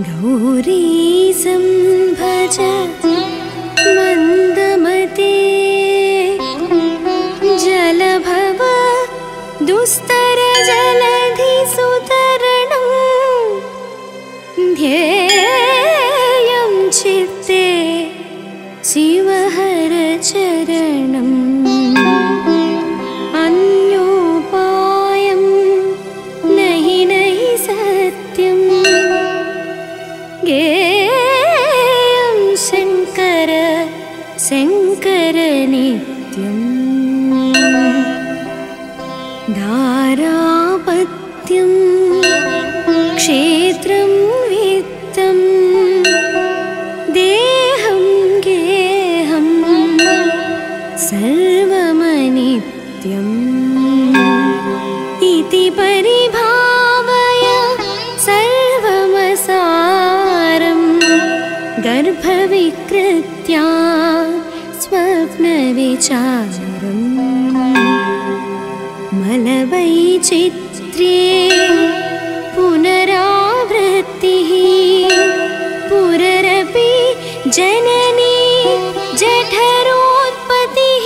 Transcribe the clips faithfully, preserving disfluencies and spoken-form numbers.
गौरीशं भज मन्दमते जलभव दुस्तर जलधि सुतरणं ध्येयं चित्ते शिवहर चरणम् अन्योपायं नहि नहि सत्यं गेयं शङ्कर शङ्कर नित्यम् धारापत्यं क्षेत्रं वित्तं देहं गेहं सर्वमनित्यम् इति परिभावय सर्वमसारं गर्भविकृत्या स्वप्नविचारम् मलवैचित्र्ये पुनरावृत्तिः पुररपि जननी जठरोत्पत्तिः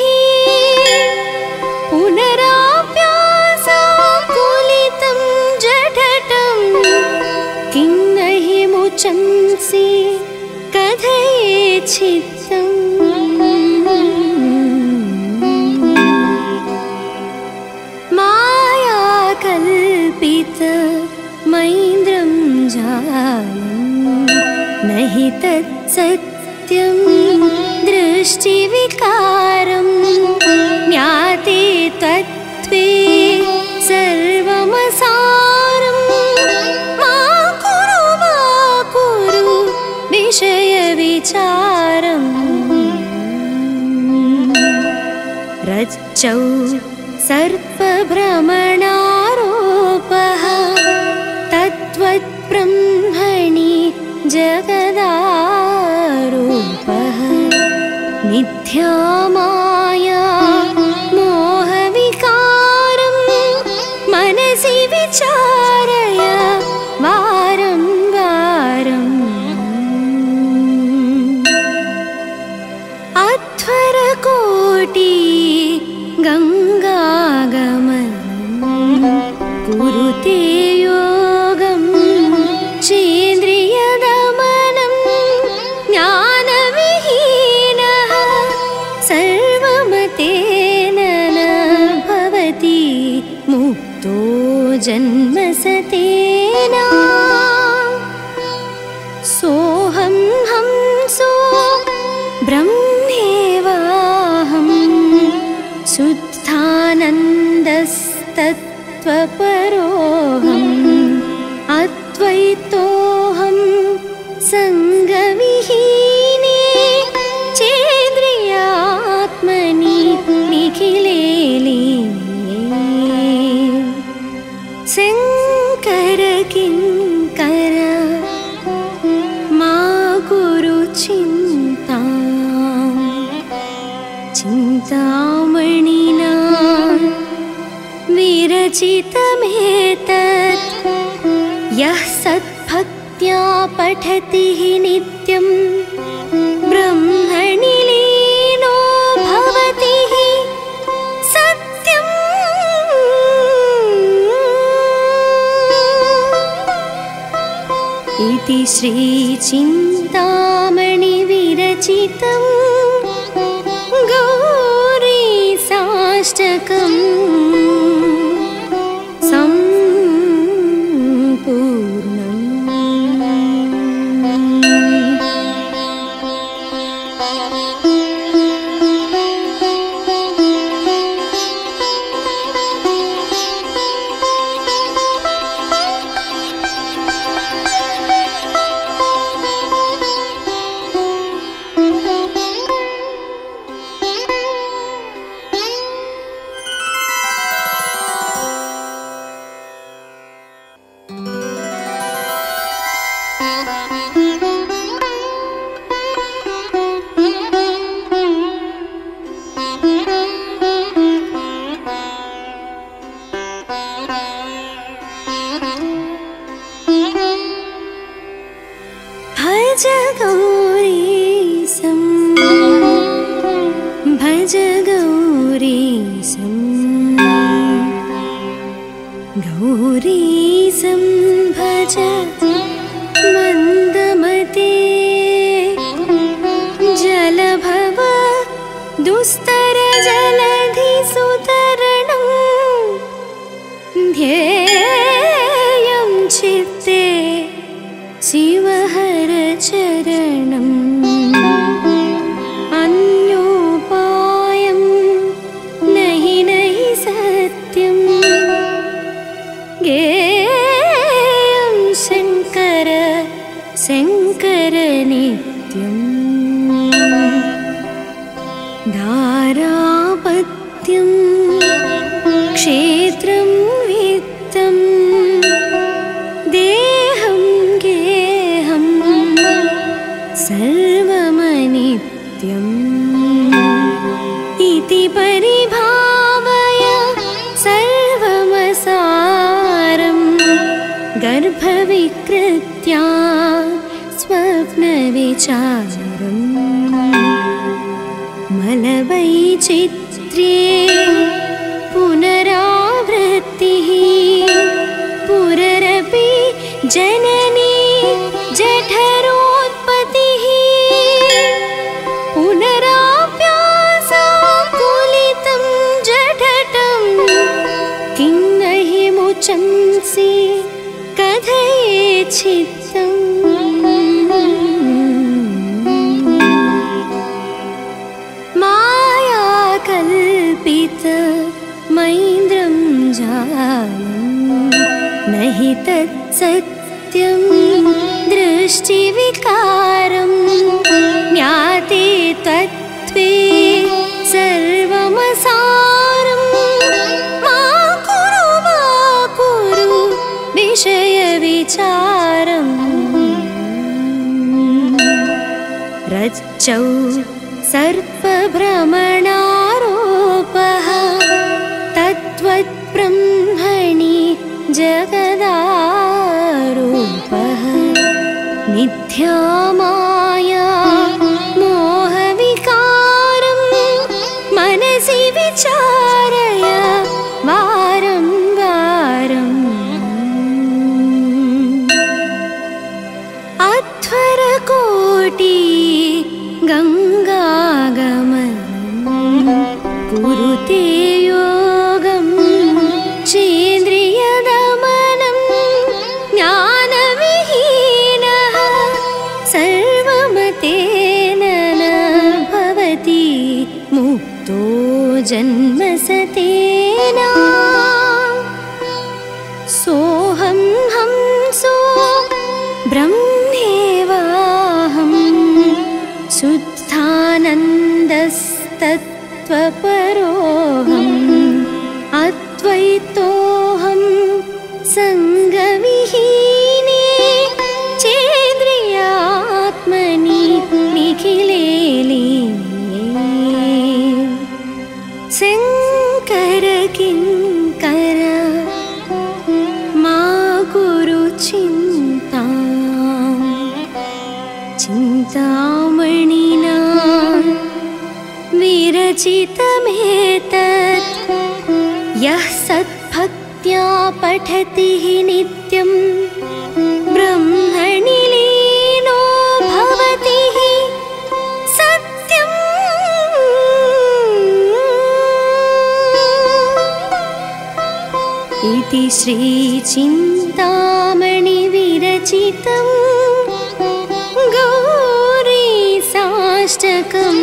पुनराप्यासाकुलितं जठटं किं नहि मुचंसि कथयेच्छित्तम् कल्पित मैन्द्रं जालं नहि तत्सत्यं दृष्टिविकारं ज्ञाते तत्त्वे सर्वमसारं मा कुरु मा कुरु विषयविचारम् रज्जौ सर्पभ्रमणारोपः तद्वत्ब्रह्मणि जगदारूपः मिथ्या माया मोहविकारं मनसि विचारय वारं वारम् अध्वरकोटि गङ्गागमनं कुरुते योगं चेन्द्रियदमनं ज्ञानविहीनः सर्वमतेन न भवति मुक्तो जन्मसतेन सोऽहं हंसो ब्रह्मेवाहं शुद्धानन्दस्तत्त्वपरोऽहम् अद्वैतोऽहं सङ्गविहीने चेन्द्रियात्मनि निखिले लीने शङ्कर किङ्कर मा कुरु चिन्ता चिन्तामणिना विरचितमेतत् यः सद्भक्त्या पठति नित्यं ब्रह्मणि लीनो भवति सत्यम् इति श्रीचिन्तामणि विरचितम् गौरीसाष्टकम् गौरीशं भज मन्दमते जलभव दुस्तर जलधिसुतरणं ध्येयं चित्ते शिवहर चरणम् अन्योपायं नहि नहि सत्यं गेयं शङ्कर शङ्कर नित्यम् धारापत्यं क्षेत्रं वित्तं देहं गेहं सर्वमनित्यम् इति परिभावय सर्वमसारं गर्भविकृत्या स्वप्नविचारम् मलवैचित्र्ये पुनरावृत्तिः पुररपि जननी जठरोत्पत्तिः पुनराप्यासाकुलितं जठटं किं नहि मुचंसि कथयेच्छित्तम् कल्पित मैन्द्रं जालं नहि तत्सत्यं दृष्टिविकारं ज्ञाते तत्त्वे सर्वमसारं मा कुरु मा कुरु विषयविचारम् रज्जौ सर्पभ्रमणारोपः तद्वद्ब्रह्मणि जगदारोपः मिथ्या माया मोहविकारं मनसि विचारय वारं वारम् अध्वरकोटि गङ्गागमनं कुरुते योगं चेन्द्रियदमनं ज्ञानविहीनः सर्वमतेन न भवति मुक्तो जन्मसतेन सोऽहं हंसो ब्रह्मेवाहं शुद्धानन्दस्तत्त्वपरोऽहम् अद्वैतोऽहं सङ्गविहीने चेन्द्रियात्मनि निखिले लीने शङ्कर किङ्कर मा कुरु चिन्ताम् चिन्तामणिना विरचितमेतत् यः सद्भक्त्या पठति नित्यं ब्रह्मणि लीनो भवति सत्यम् इति श्रीचिन्तामणि विरचितं गौरीसाष्टकम्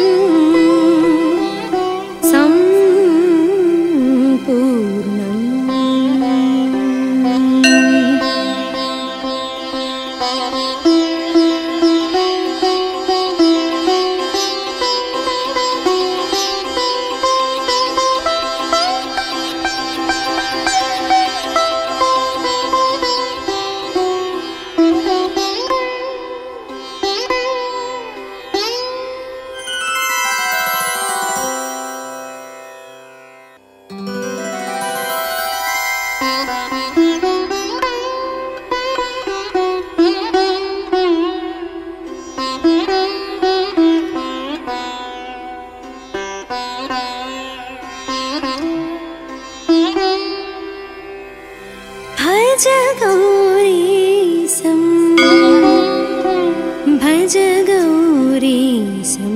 भज गौरीशं भज गौरीशं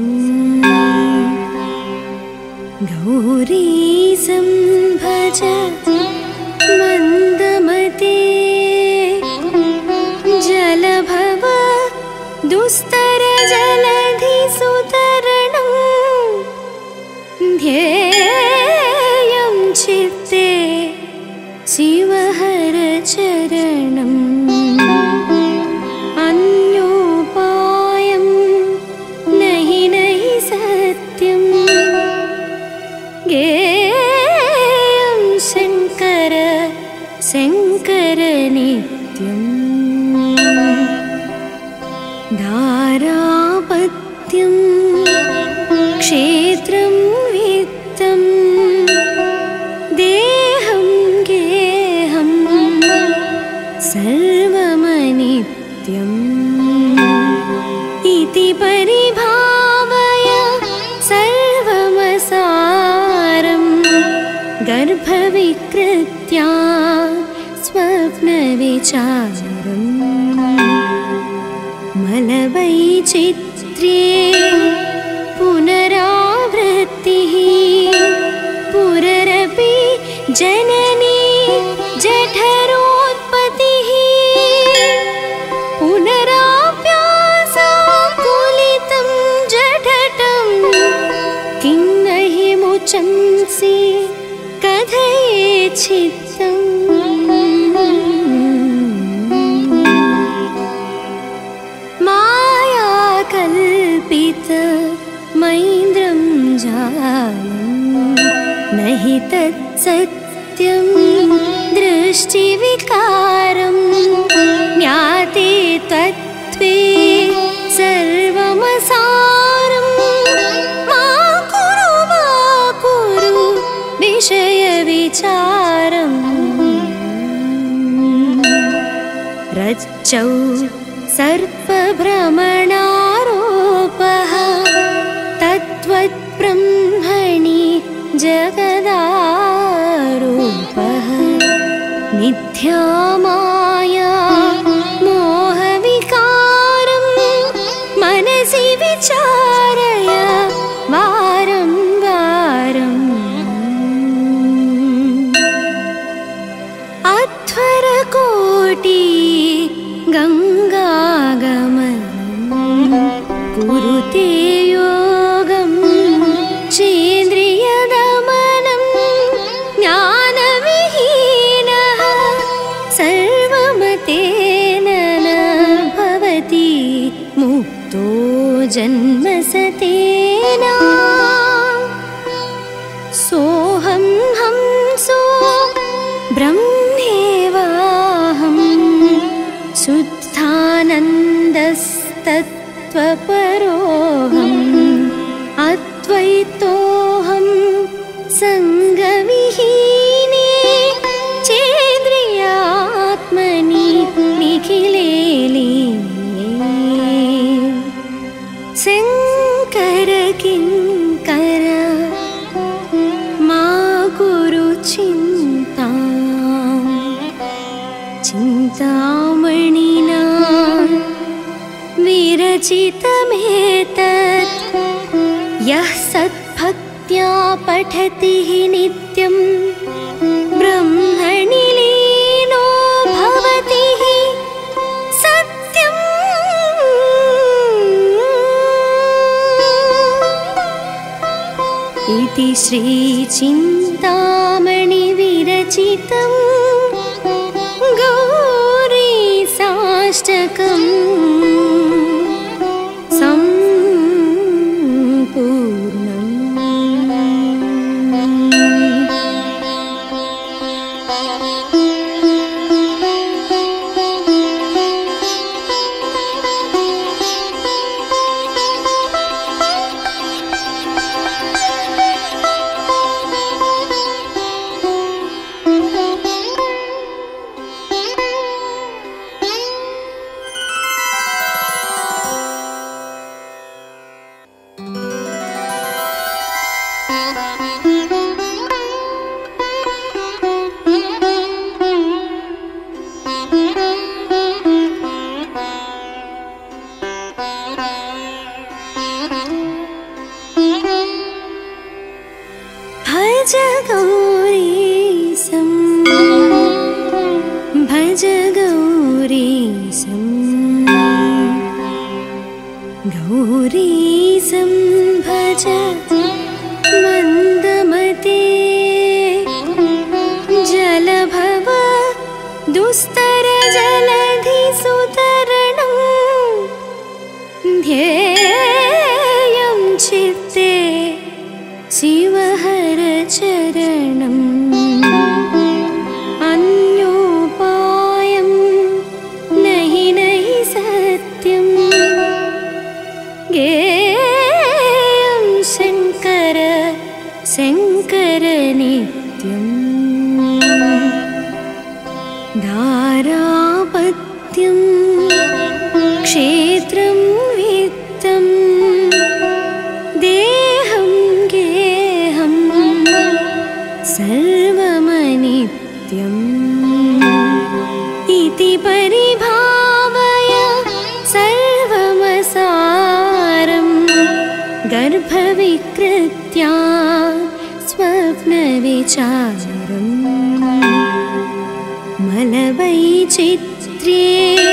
गौरीशं भज मन्दमते जलभव दुस्तर जलधि सुतरणं ध्येयं चित्ते शिवहर चरणम् अन्योपायं नहि नहि सत्यं गेयं शङ्कर शङ्कर नित्यम् धारापत्यं क्षेत्रं वित्तं देहं गेहं सर्वमनित्यम् इति परिभावय सर्वमसारं गर्भविकृत्या स्वप्नविचारम् मलवैचित्र्ये पुनरावृत्तिः पुररपि जननी जठरोत्पत्तिः पुनराप्यासाकुलितं जठटं किं नहि मुचंसि कथयेच्छित्तम् कल्पित मैन्द्रं जालं नहि तत्सत्यं दृष्टिविकारं ज्ञाते तत्त्वे सर्वमसारं मा कुरु मा कुरु विषयविचारम् रज्जौ सर्पभ्रमणारोपः तद्वत्ब्रह्मणि जगदारोपः मिथ्या माया मोहविकारं मनसि विचारय वारं वारम् अध्वरकोटि गङ्गागमनं कुरुते योगं चेन्द्रियदमनं ज्ञानविहीनः सर्वमतेन न भवति मुक्तो जन्मसतेन सोऽहं हंसो ब्रह्मेवाहं शुद्धानन्दस्तत्त्वपरोऽहम् अद्वैतोऽहं सङ्गविहीने चेन्द्रियात्मनि निखिले लीने शङ्कर किङ्कर मा कुरु चिन्ताम् चिन्तामणिना विरचितमेतत् यः सद्भक्त्या पठति नित्यं ब्रह्मणि लीनो भवति सत्यम् इति श्रीचिन्तामणि विरचितम् गौरीसाष्टकम् गौरीशं भज मन्दमते जलभव दुस्तर जलधिसुतरणं ध्येयं चित्ते शिवहर चरणम् अन्योपायं नहि नहि सत्यं गेयं शङ्कर शङ्कर नित्यम् धारापत्यं क्षेत्रं वित्तं देहं गेहं सर्वमनित्यम् इति परिभावय सर्वमसारं गर्भविकृत्या स्वप्नविचारम् मलवैचित्र्ये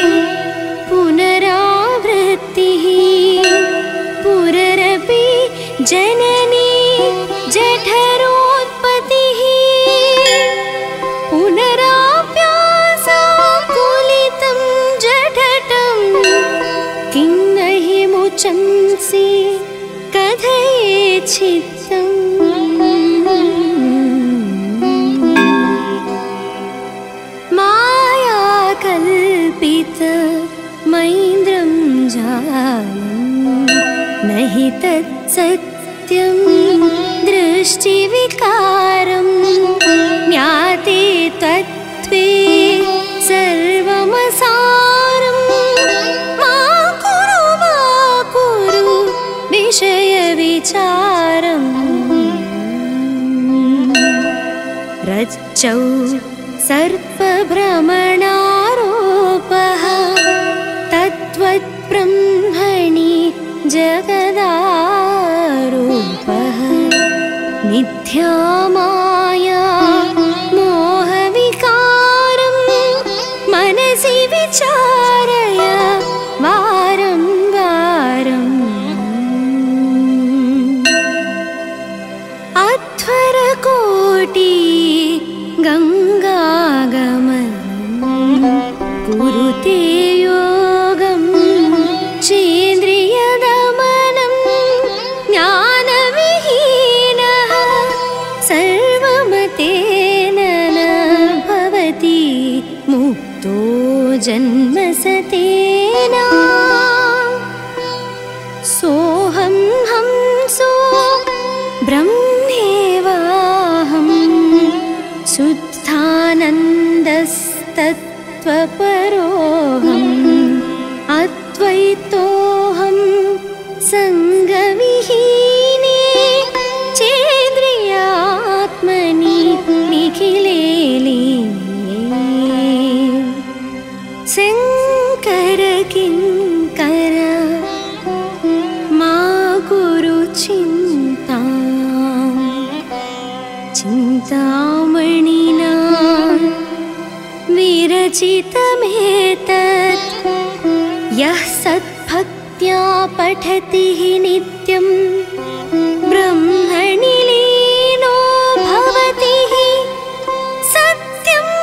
पुनरावृत्तिः पुररपि जननी जठरोत्पत्तिः पुनराप्यासाकुलितं जठटं किं नहि मुचंसि कथयेच्छित्तम् कल्पित मैन्द्रं जालं नहि तत्सत्यं दृष्टिविकारं ज्ञाते तत्त्वे सर्वमसारं मा कुरु मा कुरु विषयविचारम् रज्जौ सर्पभ्रमणारोपः तद्वत्ब्रह्मणि जगदारोपः मिथ्या माया मोहविकारं मनसि विचारय वारं वारम् अध्वरकोटि गङ्गागमनं कुरुते योगं चेन्द्रियदमनं ज्ञानविहीनः सर्वमतेन न भवति मुक्तो जन्मसतेन सोऽहं हंसो ब्रह्मेवाहं शुद्धानन्दस्तत्त्वपरोऽहम् अद्वैतोऽहं सङ्गविहीने चेन्द्रियात्मनि निखिले लीने शङ्कर किङ्कर मा कुरु चिन्ताम् चिन्तामणिना विरचितमेतत् यः सद्भक्त्या पठति नित्यं ब्रह्मणि लीनो भवति सत्यम्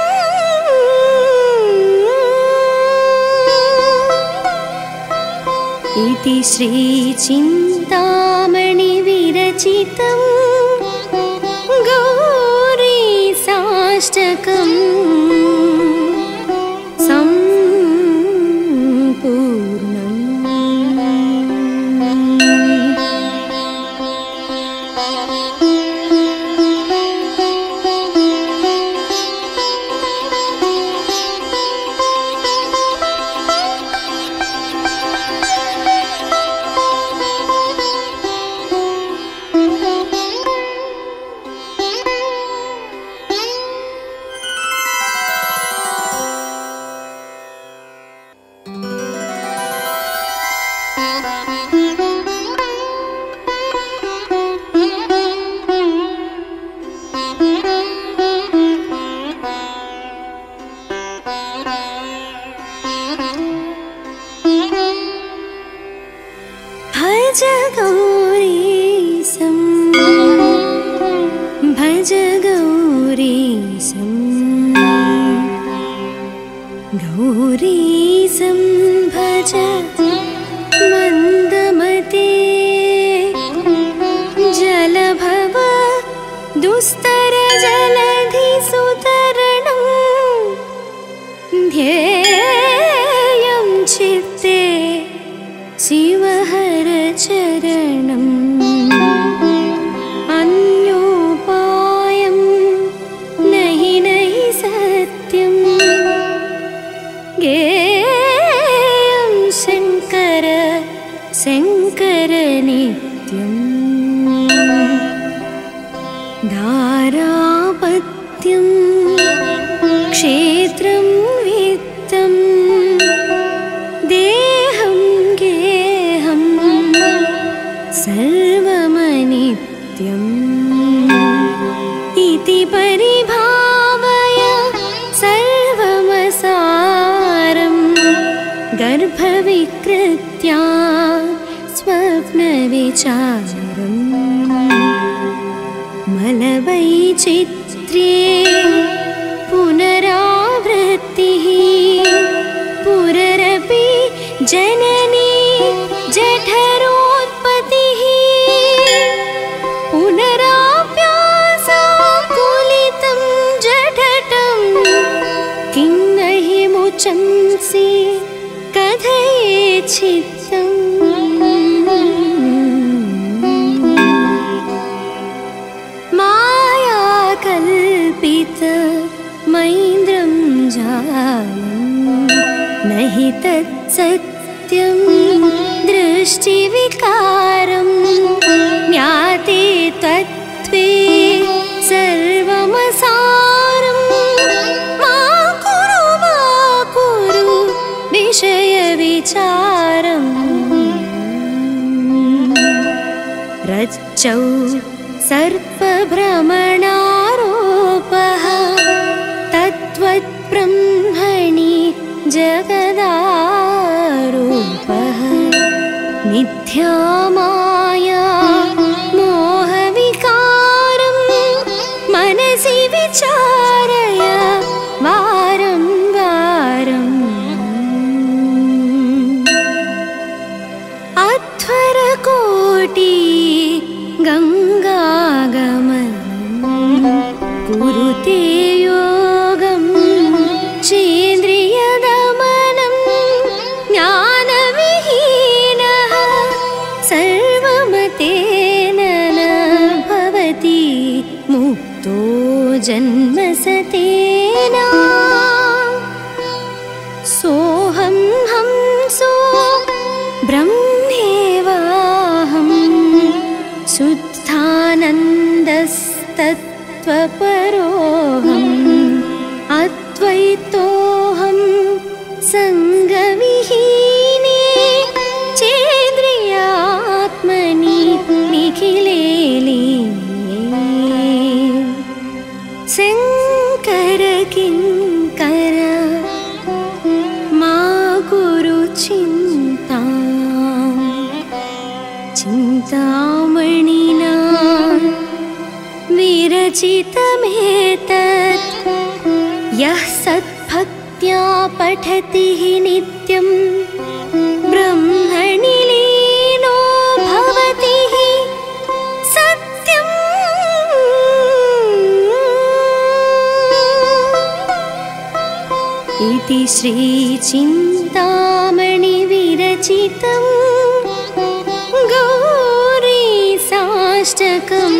इति श्रीचिन्तामणि विरचितम् गौरीसाष्टकम् गौरीशं भज मन्दमते जलभव दुस्तर जलधिसुतरणं ध्येयं चित्ते शिवहर चरणम् अन्योपायं नहि नहि सत्यं गेयं शङ्कर शङ्कर नित्यम् धारापत्यं क्षेत्रं वित्तं देहं गेहं सर्वमनित्यम् इति परिभावय सर्वमसारं गर्भविकृत्या स्वप्नविचारम् मलवैचित्र्ये पुनरावृत्तिः पुररपि जननी जठरोत्पत्तिः पुनराप्यासाकुलितं जठटं किं नहि मुचंसि कथयेच्छित्तम् मैन्द्रं जालं नहि तत्सत्यं दृष्टिविकारं ज्ञाते तत्त्वे सर्वमसारं मा कुरु मा कुरु विषयविचारम् रज्जौ सर्पभ्रमणारोपः तत्त्वब्रह्मणि जगदारूपः मिथ्या माया मोहविकारं मनसि विचारय वारं वारम् अध्वरकोटि गङ्गागमनं कुरुते योगं चेन्द्रियदमनं ज्ञानविहीनः सर्वमतेन न भवति मुक्तो जन्मसतेन सोऽहं हंसो ब्रह्मेवाहं शुद्धानन्दस्तत्त्वपरोऽहम् अद्वैतोऽहं सङ्गविहीने चेन्द्रियात्मनि निखिले लीने शङ्कर किङ्कर मा कुरु चिन्ताम् चिन्तामणिना विरचितमेतत् यः सद्भक्त्या पठति नित्यं ब्रह्मणि लीनो भवति सत्यम् इति श्रीचिन्तामणि विरचितं गौरीसाष्टकम्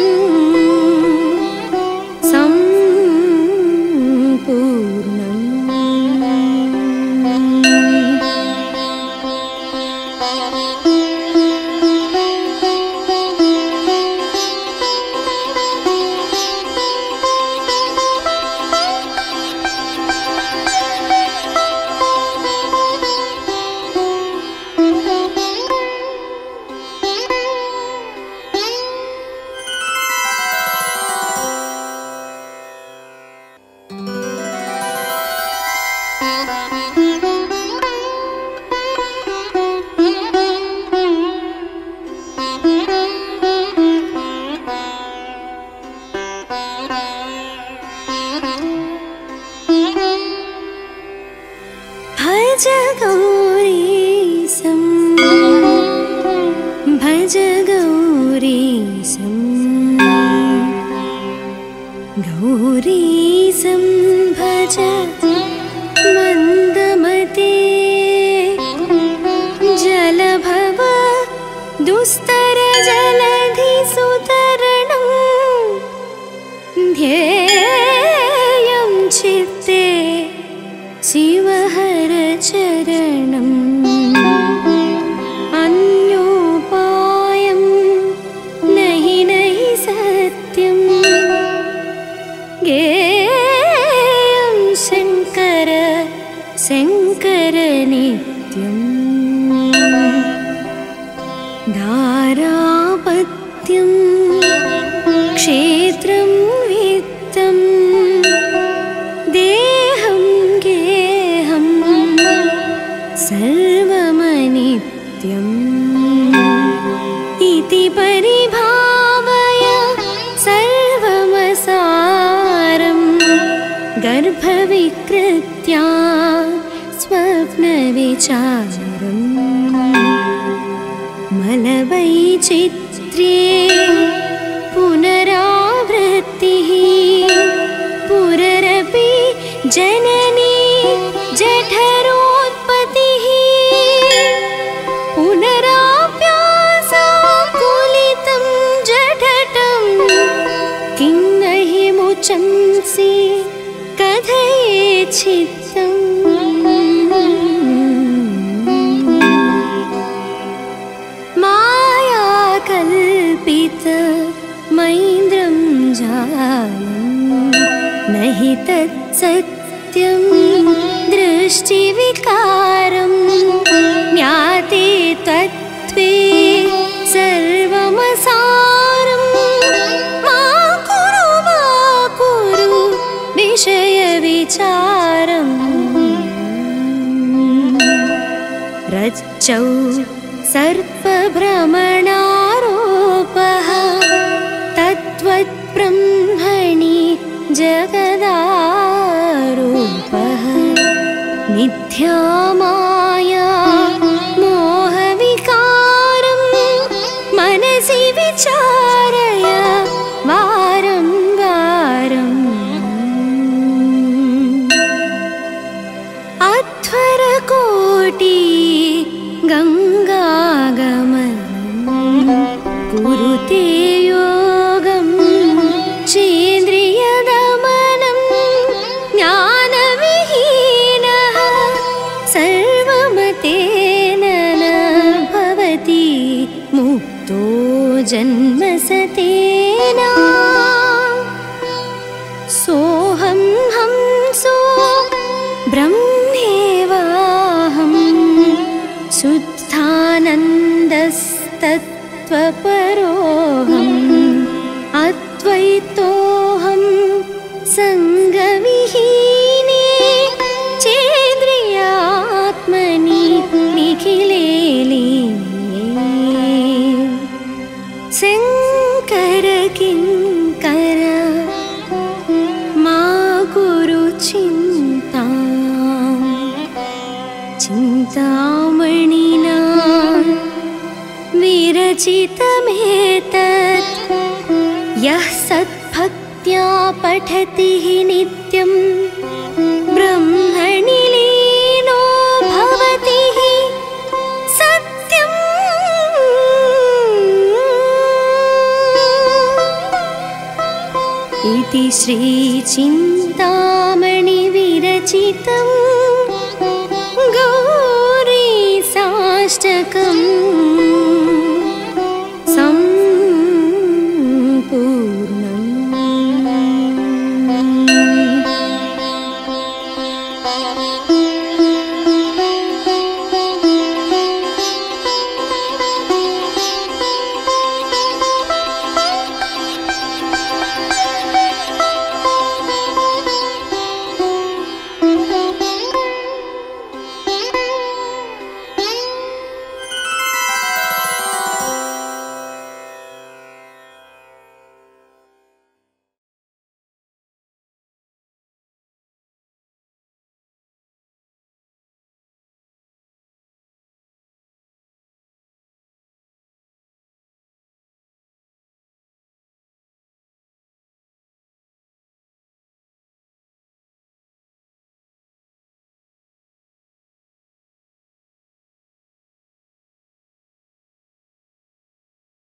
भज गौरीशं भज गौरीशं गौरीशं भज मन्दमते जलभव दुस्तर जलधि सुतरणं ध्येयं चित्ते शिवहर चरणम् अन्योपायं नहि नहि सत्यं गेयं शङ्कर शङ्कर नित्यम् धारापत्यं क्षेत्रं वित्तं देहं गेहं सर्वमनित्यम् इति परिभावय सर्वमसारं गर्भविकृत्या स्वप्नविचारम् मलवैचित्र्ये पुनरावृत्तिः पुररपि जननी जठरोत्पत्तिः पुनराप्यासाकुलितं जठटं किं नहि मुचंसि कथयेच्छित्तम् कल्पित मैन्द्रं जालं नहि तत्सत्यं दृष्टिविकारं ज्ञाते तत्त्वे सर्वमसारं मा कुरु मा कुरु विषयविचारम् रज्जौ सर्पभ्रमणारोपः तद्वत्ब्रह्मणि जगदारूपः मिथ्या माया मोहविकारं मनसि विचारय वारं वारम् अध्वरकोटि गङ्गागमनं कुरुते योगं चेन्द्रियदमनं ज्ञानविहीनः सर्वमतेन न भवति मुक्तो जन्मसतेन सोऽहं हंसो ब्रह्मेवाहं शुद्धानन्दस्तत्त्वपरोऽहम् अद्वैतोऽहं सङ्गविहीने चेन्द्रियात्मनि निखिले लीने शङ्कर किङ्कर मा कुरु चिन्ता चिन्तामणिना विरचितमेतत् यः सद्भक्त्या पठति नित्यं ब्रह्मणि लीनो भवति सत्यम् इति श्रीचिन्तामणि विरचितं गौरीसाष्टकम्